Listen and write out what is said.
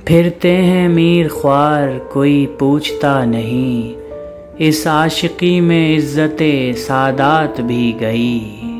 फिरते हैं मीर ख्वार कोई पूछता नहीं, इस आशिकी में इज्जते सादात भी गई।